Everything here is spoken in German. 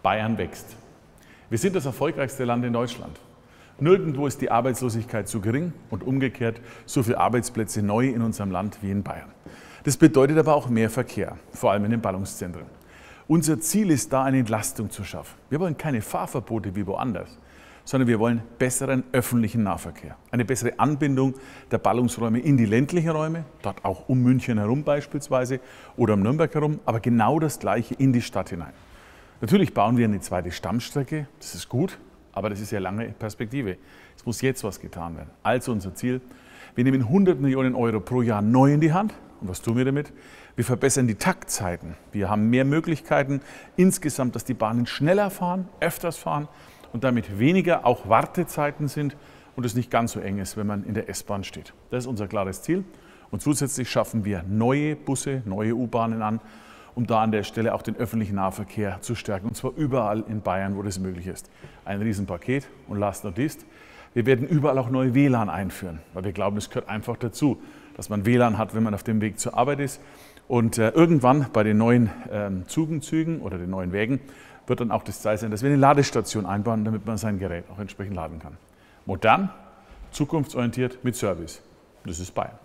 Bayern wächst. Wir sind das erfolgreichste Land in Deutschland. Nirgendwo ist die Arbeitslosigkeit so gering und umgekehrt so viele Arbeitsplätze neu in unserem Land wie in Bayern. Das bedeutet aber auch mehr Verkehr, vor allem in den Ballungszentren. Unser Ziel ist da, eine Entlastung zu schaffen. Wir wollen keine Fahrverbote wie woanders, sondern wir wollen besseren öffentlichen Nahverkehr. Eine bessere Anbindung der Ballungsräume in die ländlichen Räume, dort auch um München herum beispielsweise oder um Nürnberg herum, aber genau das Gleiche in die Stadt hinein. Natürlich bauen wir eine zweite Stammstrecke, das ist gut, aber das ist ja lange Perspektive. Es muss jetzt was getan werden. Also unser Ziel, wir nehmen 100 Millionen Euro pro Jahr neu in die Hand. Und was tun wir damit? Wir verbessern die Taktzeiten. Wir haben mehr Möglichkeiten insgesamt, dass die Bahnen schneller fahren, öfters fahren und damit weniger auch Wartezeiten sind und es nicht ganz so eng ist, wenn man in der S-Bahn steht. Das ist unser klares Ziel. Und zusätzlich schaffen wir neue Busse, neue U-Bahnen an, um da an der Stelle auch den öffentlichen Nahverkehr zu stärken. Und zwar überall in Bayern, wo das möglich ist. Ein Riesenpaket. Und last not least, wir werden überall auch neue WLAN einführen, weil wir glauben, es gehört einfach dazu, dass man WLAN hat, wenn man auf dem Weg zur Arbeit ist. Und irgendwann bei den neuen Zügen oder den neuen Wägen wird dann auch das Ziel sein, dass wir eine Ladestation einbauen, damit man sein Gerät auch entsprechend laden kann. Modern, zukunftsorientiert mit Service. Das ist Bayern.